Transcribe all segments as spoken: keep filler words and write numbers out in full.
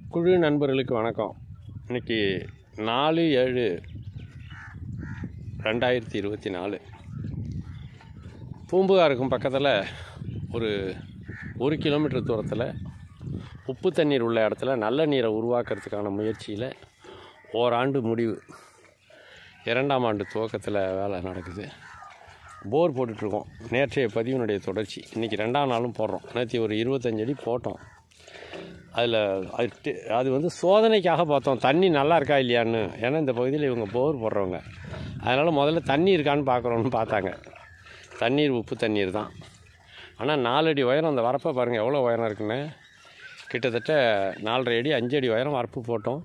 குழு நண்பர்களுக்கு வணக்கம். இன்றைக்கி நாலு ஏழு ரெண்டாயிரத்தி இருபத்தி நாலு பூம்புகாருக்கும் பக்கத்தில் ஒரு ஒரு கிலோமீட்டர் தூரத்தில் உப்பு தண்ணீர் உள்ள இடத்துல நல்ல நீரை உருவாக்குறதுக்கான முயற்சியில் ஓராண்டு முடிவு, இரண்டாம் ஆண்டு துவக்கத்தில் வேலை நடக்குது. போர் போட்டுட்ருக்கோம். நேற்றைய பதிவினுடைய தொடர்ச்சி. இன்றைக்கி ரெண்டாம் நாளும் போடுறோம். நேற்று ஒரு இருபத்தஞ்சு அடி போட்டோம். அதில் அது அது வந்து சோதனைக்காக பார்த்தோம், தண்ணி நல்லா இருக்கா இல்லையான்னு. ஏன்னா இந்த பகுதியில் இவங்க போர் போடுறவங்க, அதனால் முதல்ல தண்ணி இருக்கான்னு பார்க்குறோன்னு பார்த்தாங்க. தண்ணீர் உப்பு தண்ணீர் தான். ஆனால் நாலடி உயரம் அந்த வரப்பை பாருங்கள் எவ்வளோ உயரம் இருக்குன்னு. கிட்டத்தட்ட நாலரை அடி அஞ்சு அடி உயரம் வரப்பு போட்டோம்.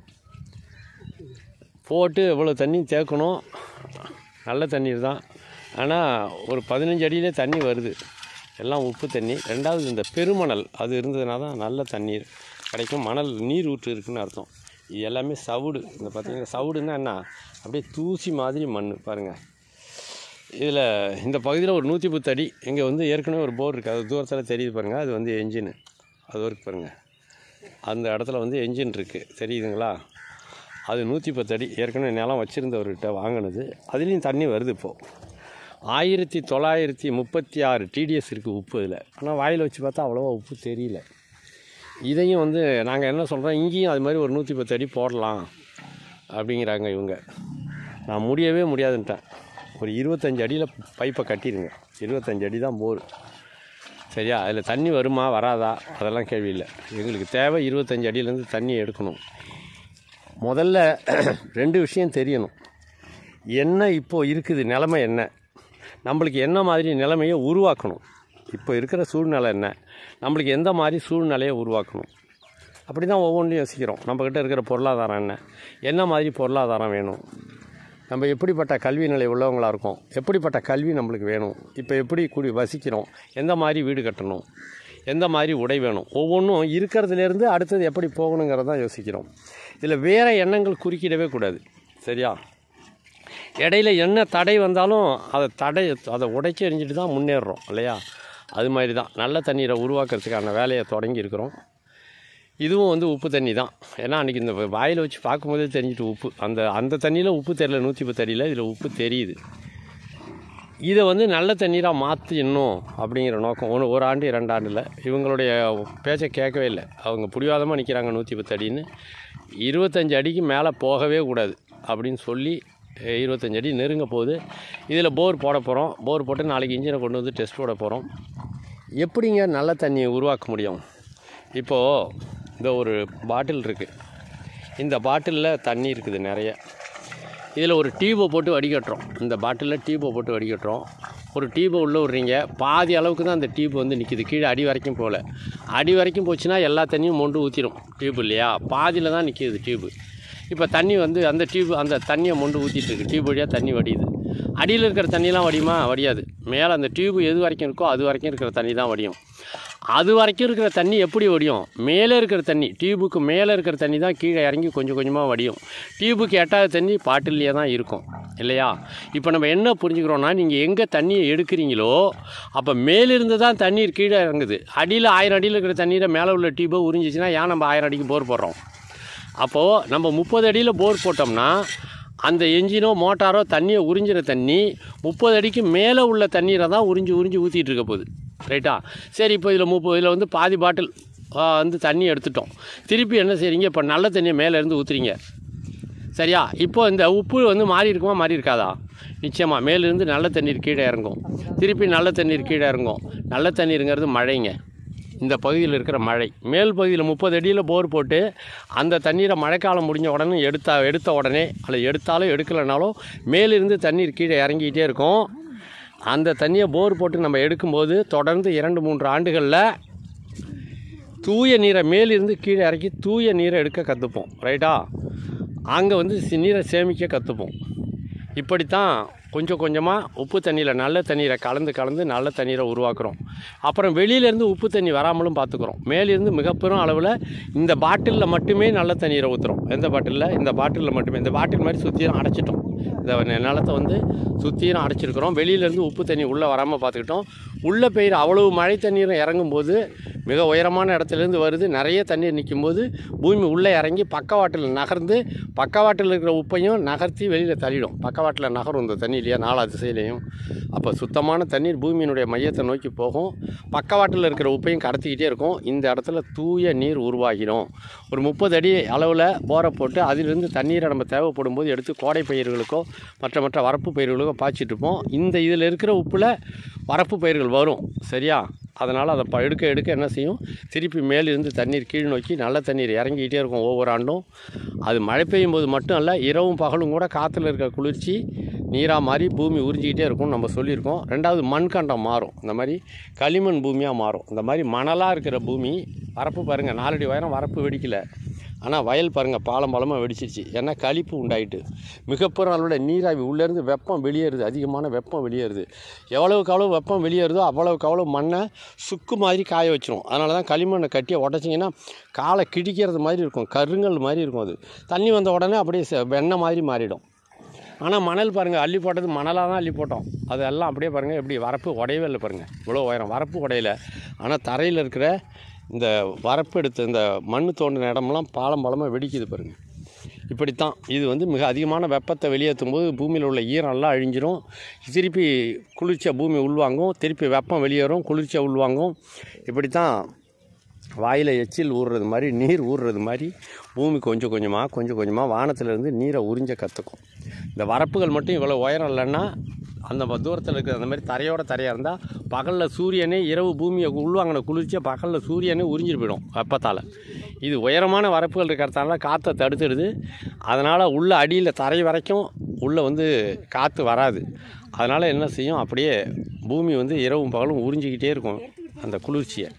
போட்டு இவ்வளோ தண்ணி தேக்கணும். நல்ல தண்ணீர் தான். ஆனால் ஒரு பதினஞ்சு அடியிலே தண்ணி வருது. எல்லாம் உப்பு தண்ணி. ரெண்டாவது இந்த பெருமணல் அது இருந்ததுனா தான் நல்ல தண்ணீர் கிடைக்கும். மணல் நீர் ஊற்று இருக்குதுன்னு அர்த்தம். இது எல்லாமே சவுடு. இந்த பார்த்திங்கன்னா சவுடுன்னா என்ன, அப்படியே தூசி மாதிரி மண் பாருங்கள். இதில் இந்த பகுதியில் ஒரு நூற்றி பத்து அடி இங்கே வந்து ஏற்கனவே ஒரு போர் இருக்குது. அது தூரத்தில் தெரியுது பாருங்கள். அது வந்து என்ஜின், அது வரைக்கும் பாருங்கள். அந்த இடத்துல வந்து என்ஜின் இருக்குது, தெரியுதுங்களா? அது நூற்றி பத்து அடி ஏற்கனவே நிலம் வச்சுருந்தவர்கிட்ட வாங்கினது. அதுலேயும் தண்ணி வருது இப்போது. ஆயிரத்தி தொள்ளாயிரத்தி முப்பத்தி ஆறு டிடிஎஸ் இருக்குது உப்பு இதில். ஆனால் வாயில் வச்சு பார்த்தா அவ்வளோவா உப்பு தெரியல. இதையும் வந்து நாங்கள் என்ன சொல்கிறோம், இங்கேயும் அது மாதிரி ஒரு நூற்றி பத்து அடி போடலாம் அப்படிங்கிறாங்க இவங்க. நான் முடியவே முடியாதுன்ட்டேன். ஒரு இருபத்தஞ்சி அடியில் பைப்பை கட்டிடுங்க. இருபத்தஞ்சி அடி தான் போர், சரியா? அதில் தண்ணி வருமா வராதா அதெல்லாம் கேள்வி இல்லை. எங்களுக்கு தேவை இருபத்தஞ்சி அடியிலேருந்து தண்ணி எடுக்கணும். முதல்ல ரெண்டு விஷயம் தெரியணும். என்ன இப்போது இருக்குது நிலைமை, என்ன நம்மளுக்கு என்ன மாதிரி நிலைமையை உருவாக்கணும், இப்போ இருக்கிற சூழ்நிலை என்ன, நம்மளுக்கு எந்த மாதிரி சூழ்நிலையை உருவாக்கணும், அப்படி தான் ஒவ்வொன்றையும் யோசிக்கிறோம். நம்மக்கிட்ட இருக்கிற பொருளாதாரம் என்ன, என்ன மாதிரி பொருளாதாரம் வேணும், நம்ம எப்படிப்பட்ட கல்வி நிலை உள்ளவங்களாக இருக்கோம், எப்படிப்பட்ட கல்வி நம்மளுக்கு வேணும், இப்போ எப்படி கூடி வசிக்கிறோம், எந்த மாதிரி வீடு கட்டணும், எந்த மாதிரி உடை வேணும், ஒவ்வொன்றும் இருக்கிறதுலேருந்து அடுத்தது எப்படி போகணுங்கிறதான் யோசிக்கிறோம். இதில் வேறு எண்ணங்கள் குறுக்கிடவே கூடாது, சரியா? இடையில என்ன தடை வந்தாலும் அதை தடை அதை உடைச்சி எறிஞ்சிட்டு தான் முன்னேறுறோம் இல்லையா? அது மாதிரி தான் நல்ல தண்ணீரை உருவாக்குறதுக்கான வேலையை தொடங்கி இருக்கிறோம். இதுவும் வந்து உப்பு தண்ணி தான். ஏன்னா அன்றைக்கி இந்த வாயில் வச்சு பார்க்கும்போதே தெரிஞ்சிட்டு உப்பு, அந்த அந்த தண்ணியில் உப்பு தெரியல. நூற்றி பத்து அடியில் இதில் உப்பு தெரியுது. இதை வந்து நல்ல தண்ணீராக மாற்றிடணும் அப்படிங்கிற நோக்கம். ஒன்று ஒரு ஆண்டு இரண்டு ஆண்டில் இவங்களுடைய பேச்சை கேட்கவே இல்லை. அவங்க பிடிவாதமாக நிற்கிறாங்க. நூற்றி பத்து அடின்னு இருபத்தஞ்சி அடிக்கு மேலே போகவே கூடாது அப்படின்னு சொல்லி இருபத்தஞ்சி அடி நெருங்க போகுது. இதில் போர் போட போகிறோம். போர் போட்டு நாளைக்கு இன்ஜினை கொண்டு வந்து டெஸ்ட் போட போகிறோம். எப்படிங்க நல்ல தண்ணியை உருவாக்க முடியும்? இப்போது இந்த ஒரு பாட்டில் இருக்குது. இந்த பாட்டிலில் தண்ணி இருக்குது நிறைய. இதில் ஒரு டியூபை போட்டு வடிகட்டுறோம். இந்த பாட்டிலில் டியூபை போட்டு வடிகட்டுறோம். ஒரு டியூபை உள்ளே விட்றீங்க. பாதி அளவுக்கு தான் அந்த டியூப் வந்து நிற்கிது. கீழே அடி வரைக்கும் போகல. அடி வரைக்கும் போச்சுன்னா எல்லா தண்ணியும் மொண்டு ஊற்றிடும் டியூப் இல்லையா? பாதியில் தான் நிற்கிது டியூப்பு. இப்போ தண்ணி வந்து அந்த டியூப் அந்த தண்ணியை மொண்டு ஊற்றிட்டுருக்கு. டியூப் வழியாக தண்ணி வடியுது. அடியில் இருக்கிற தண்ணிலாம் வடியுமா? வடியாது. மேலே அந்த டியூப் எது வரைக்கும் இருக்கோ அது வரைக்கும் இருக்கிற தண்ணி தான் வடியும். அது வரைக்கும் இருக்கிற தண்ணி எப்படி வடியும்? மேலே இருக்கிற தண்ணி, டியூபுக்கு மேலே இருக்கிற தண்ணி தான் கீழே இறங்கி கொஞ்சம் கொஞ்சமாக வடியும். டியூபுக்கு எட்டாவது தண்ணி பாட்டிலேயே தான் இருக்கும் இல்லையா? இப்போ நம்ம என்ன புரிஞ்சுக்கிறோன்னா, நீங்கள் எங்கே தண்ணியை எடுக்கிறீங்களோ அப்போ மேலிருந்து தான் தண்ணீர் கீழே இறங்குது. அடியில் ஆயிரம் அடியில் இருக்கிற தண்ணீரை மேலே உள்ள டியூபை உறிஞ்சிச்சுன்னா ஏன் நம்ம ஆயிரம் அடிக்கு போர் போடுறோம்? அப்போது நம்ம முப்பது அடியில் போர் போட்டோம்னா அந்த என்ஜினோ மோட்டாரோ தண்ணியை உறிஞ்சிற தண்ணி முப்பது அடிக்கு மேலே உள்ள தண்ணீரை தான் உறிஞ்சி உறிஞ்சி ஊற்றிட்டு இருக்க போகுது, ரைட்டா? சரி, இப்போ இதில் முப்பது இதில் வந்து பாதி பாட்டில் வந்து தண்ணி எடுத்துட்டோம். திருப்பி என்ன செய்கிறீங்க? இப்போ நல்ல தண்ணியை மேலேருந்து ஊற்றுறீங்க, சரியா? இப்போ இந்த உப்பு வந்து மாறி இருக்குமா மாறி இருக்காதா? நிச்சயமாக மேலேருந்து நல்ல தண்ணீர் கீழே இறங்கும். திருப்பி நல்ல தண்ணீர் கீழே இறங்கும். நல்ல தண்ணீருங்கிறது மழைங்க. இந்த பகுதியில் இருக்கிற மழை. மேல் பகுதியில் முப்பது அடியில் போர் போட்டு அந்த தண்ணீரை மழைக்காலம் முடிஞ்ச உடனே எடுத்தா எடுத்த உடனே அல்ல எடுத்தாலும் எடுக்கலைனாலும் மேலிருந்து தண்ணீர் கீழே இறங்கிக்கிட்டே இருக்கும். அந்த தண்ணியை போர் போட்டு நம்ம எடுக்கும்போது தொடர்ந்து இரண்டு மூன்று ஆண்டுகளில் தூய நீரை மேலிருந்து கீழே இறக்கி தூய நீரை எடுக்க கற்றுப்போம், ரைட்டா? அங்கே வந்து நீரை சேமிக்க கற்றுப்போம். இப்படித்தான் கொஞ்சம் கொஞ்சமாக உப்பு தண்ணியில் நல்ல தண்ணீரை கலந்து கலந்து நல்ல தண்ணீரை உருவாக்குறோம். அப்புறம் வெளியிலேருந்து உப்பு தண்ணி வராமலும் பார்த்துக்குறோம். மேலிருந்து மிகப்பெரும் அளவில் இந்த பாட்டிலில் மட்டுமே நல்ல தண்ணீரை ஊற்றுறோம். எந்த பாட்டிலில்? இந்த பாட்டிலில் மட்டுமே. இந்த பாட்டில் மாதிரி சுற்றி அடைச்சிட்டோம். இந்த நிலத்தை வந்து சுற்றியும் அடைச்சிருக்கிறோம். வெளியிலேருந்து உப்பு தண்ணி உள்ளே வராமல் பார்த்துக்கிட்டோம். உள்ளே பெய்கிற அவ்வளவு மழை தண்ணீரும் இறங்கும்போது மிக உயரமான இடத்துலேருந்து வருது. நிறைய தண்ணீர் நிற்கும்போது பூமி உள்ளே இறங்கி பக்கவாட்டில் நகர்ந்து பக்கவாட்டில் இருக்கிற உப்பையும் நகர்த்தி வெளியில் தள்ளிடும். பக்கவாட்டில் நகரும் இந்த தண்ணி இல்லையா, நாலா திசையிலையும். அப்போ சுத்தமான தண்ணீர் பூமியினுடைய மையத்தை நோக்கி போகும். பக்கவாட்டில் இருக்கிற உப்பையும் கடத்திக்கிட்டே இருக்கும். இந்த இடத்துல தூய நீர் உருவாகிடும். ஒரு முப்பது அடி அளவில் போரை போட்டு அதிலிருந்து தண்ணீரை நம்ம தேவைப்படும் போது எடுத்து கோடை பயிர்களுக்கோ மற்ற மற்ற வரப்பு பயிர்களுக்கோ பாய்ச்சிட்டு இருப்போம். இந்த இதில் இருக்கிற உப்பில் வரப்பு பயிர்கள் வரும். சரியா? அதனால் அதை ப எடுக்க எடுக்க என்ன செய்யும், திருப்பி மேலிருந்து தண்ணீர் கீழ் நோக்கி நல்ல தண்ணீர் இறங்கிக்கிட்டே இருக்கும் ஒவ்வொரு ஆண்டும். அது மழை பெய்யும் போது மட்டும் இல்லை, இரவும் பகலும் கூட காற்றுல இருக்கிற குளிர்ச்சி நீராக மாறி பூமி உறிஞ்சிக்கிட்டே இருக்கும்னு நம்ம சொல்லியிருக்கோம். ரெண்டாவது மண்கண்டம் மாறும். இந்த மாதிரி களிமண் பூமியாக மாறும். இந்த மாதிரி மணலாக இருக்கிற பூமி வரப்பு பாருங்கள், நாலடி உயரம் வரப்பு வெடிக்கலை. ஆனால் வயல் பாருங்கள் பாலம் பாலமாக வெடிச்சிருச்சு. ஏன்னா களிப்பு உண்டாயிட்டு மிகப்பெரிய அளவோட நீராவி உள்ளேருந்து வெப்பம் வெளியேறுது. அதிகமான வெப்பம் வெளியேறுது. எவ்வளவுக்கு அவ்வளோ வெப்பம் வெளியேறுதோ அவ்வளவுக்கு அவ்வளோ மண்ணை சுக்கு மாதிரி காய வச்சிரும். அதனால தான் களிமண்ணை கட்டியை உடச்சிங்கன்னா காலை கிடிக்கிறது மாதிரி இருக்கும், கருங்கல் மாதிரி இருக்கும். அது தண்ணி வந்த உடனே அப்படியே வெண்ணெய் மாதிரி மாறிடும். ஆனால் மணல் பாருங்கள், அள்ளி போட்டது மணலாக தான் அள்ளி போட்டோம். அது எல்லாம் அப்படியே பாருங்கள் எப்படி வரப்பு உடையவே இல்லை பாருங்கள். இவ்வளோ உயரம் வரப்பு உடையலை. ஆனால் தரையில் இருக்கிற இந்த வரப்பு எடுத்து இந்த மண் தோண்டின இடமெல்லாம் பாலம் பாலமாக வெடிக்குது பாருங்கள். இப்படித்தான் இது வந்து மிக அதிகமான வெப்பத்தை வெளியேற்றும் போது பூமியில் உள்ள ஈரம்லாம் அழிஞ்சிரும். திருப்பி குளிர்ச்சியாக பூமி உள்வாங்கும். திருப்பி வெப்பம் வெளியேறும், குளிர்ச்சியாக உள்வாங்கும். இப்படித்தான் வாயில் எச்சில் ஊறுறது மாதிரி நீர் ஊறுறது மாதிரி பூமி கொஞ்சம் கொஞ்சமாக கொஞ்சம் கொஞ்சமாக வானத்திலேருந்து நீரை உறிஞ்ச கற்றுக்கும். இந்த வரப்புகள் மட்டும் இவ்வளோ உயரம் இல்லைன்னா அந்த தூரத்தில் இருக்கிற அந்த மாதிரி தரையோட தரையாக இருந்தால் பகலில் சூரியனே இரவு பூமியை உள்வாங்கின குளிர்ச்சியாக பகலில் சூரியனே உறிஞ்சிட்டு போயிடும் வெப்பத்தால். இது உயரமான வரப்புகள் இருக்கிறதால காற்றை தடுத்துடுது. அதனால் உள்ள அடியில் தரை வரைக்கும் உள்ளே வந்து காற்று வராது. அதனால் என்ன செய்யும், அப்படியே பூமி வந்து இரவும் பகலும் உறிஞ்சிக்கிட்டே இருக்கும் அந்த குளிர்ச்சியை.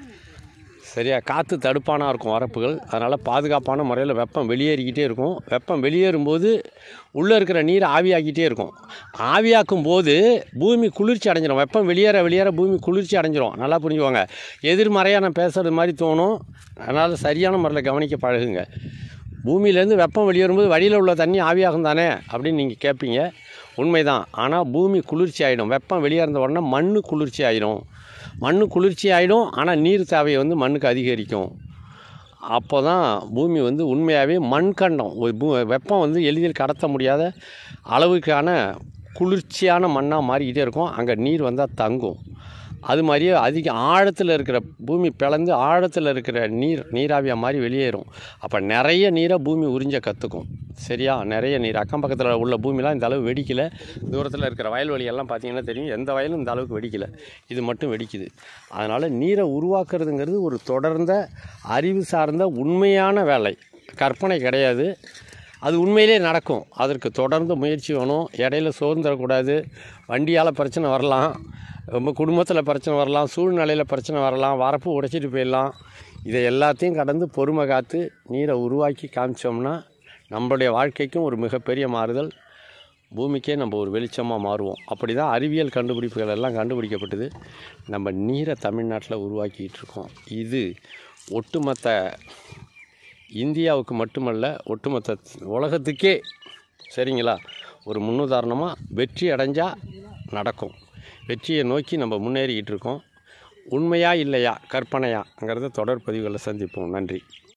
சரியா? காற்று தடுப்பானாக இருக்கும் வரப்புகள். அதனால் பாதுகாப்பான முறையில் வெப்பம் வெளியேறிக்கிட்டே இருக்கும். வெப்பம் வெளியேறும்போது உள்ளே இருக்கிற நீர் ஆவியாக்கிட்டே இருக்கும். ஆவியாக்கும் போது பூமி குளிர்ச்சி அடைஞ்சிடும். வெப்பம் வெளியேற வெளியேற பூமி குளிர்ச்சி அடைஞ்சிரும். நல்லா புரிஞ்சுவாங்க. எதிர்மறையாக நான் பேசுகிறது மாதிரி தோணும். அதனால் சரியான முறையில் கவனிக்க பழகுங்க. பூமியிலேருந்து வெப்பம் வெளியேறும்போது வழியில் உள்ள தண்ணி ஆவியாகும் தானே அப்படின்னு நீங்கள் கேட்பீங்க. உண்மைதான். ஆனால் பூமி குளிர்ச்சி ஆகிடும். வெப்பம் வெளியேறின உடனே மண் குளிர்ச்சி ஆகிடும். மண் குளிர்ச்சி ஆகிடும். ஆனால் நீர் தேவை வந்து மண்ணுக்கு அதிகரிக்கும். அப்போ தான் பூமி வந்து உண்மையாகவே மண்கண்டம், வெப்பம் வந்து எளிதில் கடத்த முடியாத அளவுக்கான குளிர்ச்சியான மண்ணாக மாறிக்கிட்டே இருக்கும். அங்கே நீர் வந்தால் தங்கும். அது மாதிரியே அதிக ஆழத்தில் இருக்கிற பூமி பிளந்து ஆழத்தில் இருக்கிற நீர் நீராவியாக மாதிரி வெளியேறும். அப்போ நிறைய நீரை பூமி உறிஞ்ச கற்றுக்கும். சரியா? நிறைய நீர் அக்கம் பக்கத்தில் உள்ள பூமிலாம் இந்த அளவு வெடிக்கலை. தூரத்தில் இருக்கிற வயல்வெளியெல்லாம் பார்த்திங்கன்னா தெரியும், எந்த வயலும் இந்த அளவுக்கு வெடிக்கலை. இது மட்டும் வெடிக்குது. அதனால் நீரை உருவாக்குறதுங்கிறது ஒரு தொடர்ந்த அறிவு சார்ந்த உண்மையான வேலை, கற்பனை கிடையாது. அது உண்மையிலே நடக்கும். அதற்கு தொடர்ந்து முயற்சி வேணும். இடையில சோர்ந்துடக்கூடாது. வண்டியால் பிரச்சனை வரலாம், ரொம்ப குடும்பத்தில் பிரச்சனை வரலாம், சூழ்நிலையில் பிரச்சனை வரலாம், வரப்பு உடைச்சிட்டு போயிடலாம். இதை எல்லாத்தையும் கடந்து பொறுமை காத்து நீரை உருவாக்கி காமிச்சோம்னா நம்மளுடைய வாழ்க்கைக்கும் ஒரு மிகப்பெரிய மாறுதல், பூமிக்கே நம்ம ஒரு வெளிச்சமாக மாறுவோம். அப்படி தான் அறிவியல் கண்டுபிடிப்புகள் எல்லாம் கண்டுபிடிக்கப்பட்டது. நம்ம நீரை தமிழ்நாட்டில் உருவாக்கிட்டு இருக்கோம். இது ஒட்டுமொத்த இந்தியாவுக்கு மட்டுமல்ல, ஒட்டுமொத்த உலகத்துக்கே சரிங்களா ஒரு முன்னுதாரணமாக வெற்றி அடைஞ்சால் நடக்கும். வெற்றியை நோக்கி நம்ம முன்னேறிக்கிட்டு இருக்கோம். உண்மையா இல்லையா கற்பனையாங்கிறத தொடர் பதிவுகளை சந்திப்போம். நன்றி.